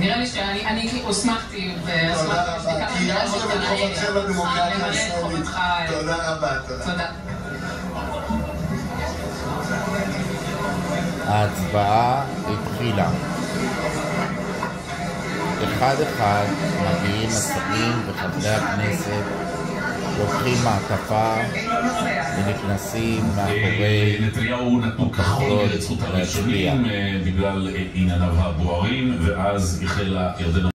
נראה לי שאני הוסמכתי תודה רבה, קיימת בכוחתכם לדמוקרטיה הישראלית. תודה רבה, תודה. ההצבעה התחילה. אחד אחד מגיעים השרים וחברי הכנסת, לוקחים מעטפה ונכנסים מאחורי נתניהו נתנו כחול את זכות הראשונים בגלל ענייניו הבוערים, ואז החלה ירדנה